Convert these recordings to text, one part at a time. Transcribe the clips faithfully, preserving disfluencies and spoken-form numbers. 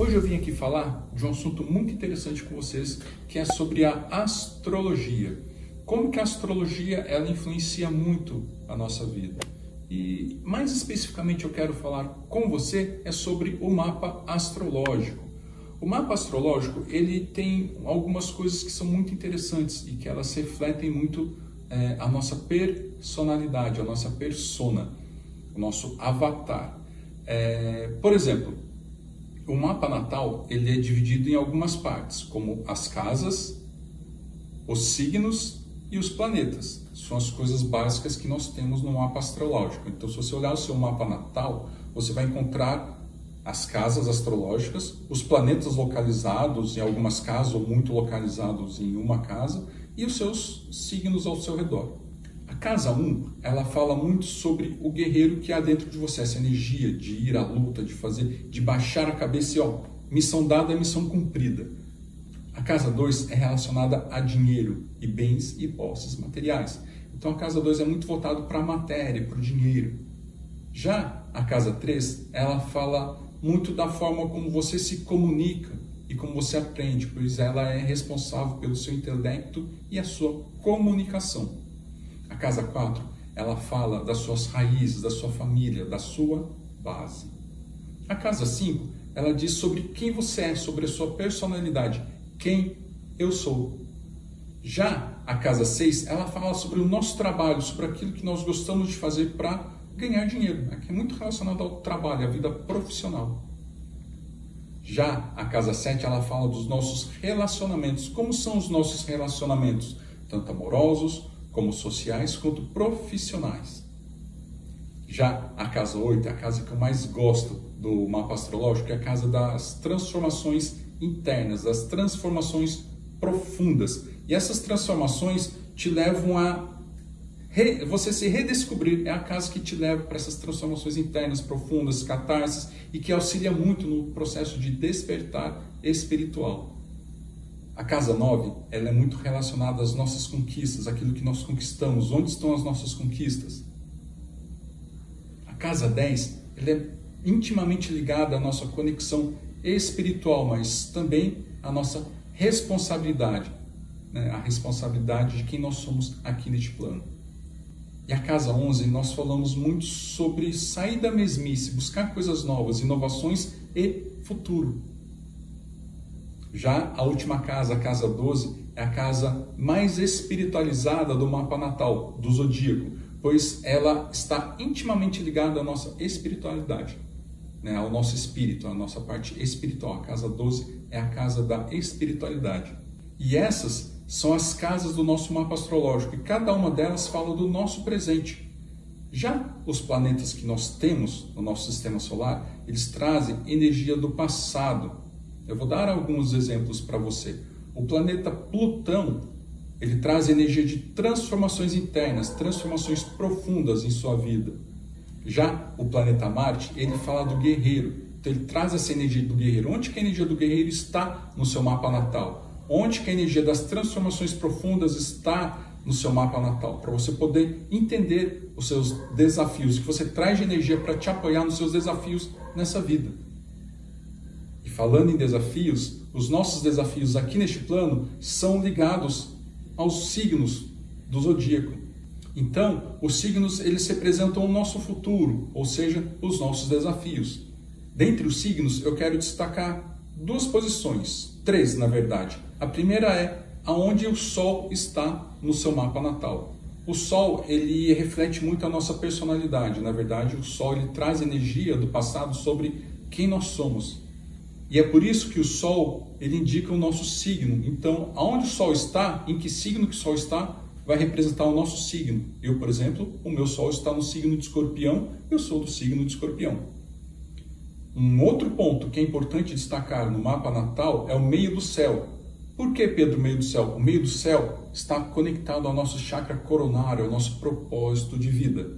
Hoje eu vim aqui falar de um assunto muito interessante com vocês, que é sobre a astrologia. Como que a astrologia ela influencia muito a nossa vida. E mais especificamente eu quero falar com você é sobre o mapa astrológico. O mapa astrológico ele tem algumas coisas que são muito interessantes e que elas refletem muito é, a nossa personalidade, a nossa persona, o nosso avatar. É, por exemplo, o mapa natal ele é dividido em algumas partes, como as casas, os signos e os planetas. São as coisas básicas que nós temos no mapa astrológico. Então, se você olhar o seu mapa natal, você vai encontrar as casas astrológicas, os planetas localizados em algumas casas ou muito localizados em uma casa e os seus signos ao seu redor. A casa um, ela fala muito sobre o guerreiro que há dentro de você, essa energia de ir à luta, de fazer, de baixar a cabeça e ó, missão dada é missão cumprida. A casa dois é relacionada a dinheiro e bens e posses materiais. Então a casa dois é muito voltado para a matéria, para o dinheiro. Já a casa três, ela fala muito da forma como você se comunica e como você aprende, pois ela é responsável pelo seu intelecto e a sua comunicação. A casa quatro, ela fala das suas raízes, da sua família, da sua base. A casa cinco, ela diz sobre quem você é, sobre a sua personalidade, quem eu sou. Já a casa seis, ela fala sobre o nosso trabalho, sobre aquilo que nós gostamos de fazer para ganhar dinheiro, né? Que é muito relacionado ao trabalho, à vida profissional. Já a casa sete, ela fala dos nossos relacionamentos. Como são os nossos relacionamentos? Tanto amorosos, como sociais, quanto profissionais. Já a casa oito é a casa que eu mais gosto do mapa astrológico, é a casa das transformações internas, das transformações profundas. E essas transformações te levam a re... você se redescobrir. É a casa que te leva para essas transformações internas, profundas, catarses, e que auxilia muito no processo de despertar espiritual. A casa nove, ela é muito relacionada às nossas conquistas, aquilo que nós conquistamos, onde estão as nossas conquistas. A casa dez, ela é intimamente ligada à nossa conexão espiritual, mas também à nossa responsabilidade, né? A responsabilidade de quem nós somos aqui neste plano. E a casa onze, nós falamos muito sobre sair da mesmice, buscar coisas novas, inovações e futuro. Já a última casa, a casa doze, é a casa mais espiritualizada do mapa natal, do zodíaco, pois ela está intimamente ligada à nossa espiritualidade, né, ao nosso espírito, à nossa parte espiritual. A casa doze é a casa da espiritualidade. E essas são as casas do nosso mapa astrológico, e cada uma delas fala do nosso presente. Já os planetas que nós temos no nosso sistema solar, eles trazem energia do passado. Eu vou dar alguns exemplos para você. O planeta Plutão, ele traz energia de transformações internas, transformações profundas em sua vida. Já o planeta Marte, ele fala do guerreiro. Então ele traz essa energia do guerreiro. Onde que a energia do guerreiro está no seu mapa natal? Onde que a energia das transformações profundas está no seu mapa natal? Para você poder entender os seus desafios, que você traz de energia para te apoiar nos seus desafios nessa vida. E falando em desafios, os nossos desafios aqui neste plano são ligados aos signos do zodíaco. Então, os signos eles representam o nosso futuro, ou seja, os nossos desafios. Dentre os signos, eu quero destacar duas posições, três na verdade. A primeira é aonde o Sol está no seu mapa natal. O Sol ele reflete muito a nossa personalidade. Na verdade, o Sol ele traz energia do passado sobre quem nós somos. E é por isso que o Sol ele indica o nosso signo. Então, aonde o Sol está, em que signo que o Sol está, vai representar o nosso signo. Eu, por exemplo, o meu Sol está no signo de Escorpião, eu sou do signo de Escorpião. Um outro ponto que é importante destacar no mapa natal é o meio do céu. Por que, Pedro, meio do céu? O meio do céu está conectado ao nosso chakra coronário, ao nosso propósito de vida.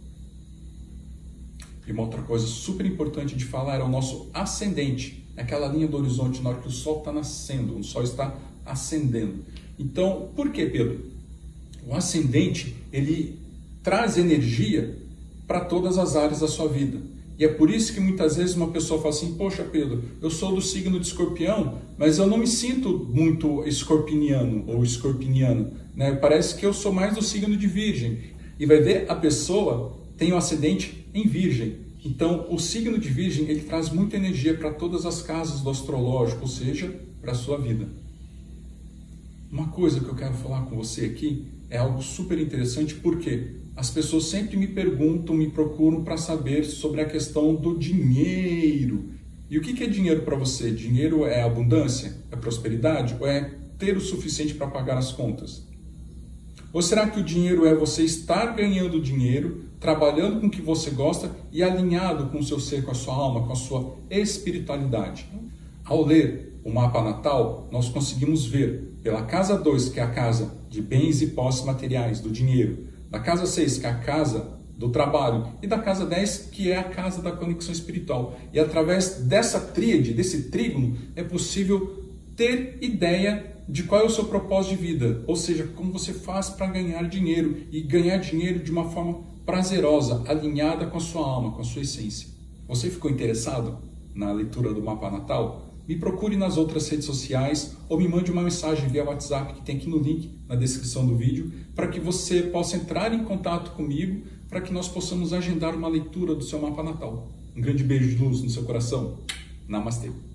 E uma outra coisa super importante de falar é o nosso ascendente. É aquela linha do horizonte na hora que o Sol está nascendo, o Sol está ascendendo. Então, por que, Pedro? O ascendente, ele traz energia para todas as áreas da sua vida. E é por isso que muitas vezes uma pessoa fala assim, poxa Pedro, eu sou do signo de escorpião, mas eu não me sinto muito escorpiniano ou escorpiniano, né? Parece que eu sou mais do signo de virgem. E vai ver, a pessoa tem um ascendente em virgem. Então, o signo de virgem, ele traz muita energia para todas as casas do astrológico, ou seja, para a sua vida. Uma coisa que eu quero falar com você aqui é algo super interessante, porque as pessoas sempre me perguntam, me procuram para saber sobre a questão do dinheiro. E o que é dinheiro para você? Dinheiro é abundância? É prosperidade? Ou é ter o suficiente para pagar as contas? Ou será que o dinheiro é você estar ganhando dinheiro, trabalhando com o que você gosta e alinhado com o seu ser, com a sua alma, com a sua espiritualidade? Ao ler o mapa natal, nós conseguimos ver pela casa dois, que é a casa de bens e posses materiais, do dinheiro, da casa seis, que é a casa do trabalho, e da casa dez, que é a casa da conexão espiritual. E através dessa tríade, desse trígono, é possível ter ideia de qual é o seu propósito de vida, ou seja, como você faz para ganhar dinheiro, e ganhar dinheiro de uma forma prazerosa, alinhada com a sua alma, com a sua essência. Você ficou interessado na leitura do mapa natal? Me procure nas outras redes sociais ou me mande uma mensagem via WhatsApp que tem aqui no link na descrição do vídeo, para que você possa entrar em contato comigo, para que nós possamos agendar uma leitura do seu mapa natal. Um grande beijo de luz no seu coração. Namastê.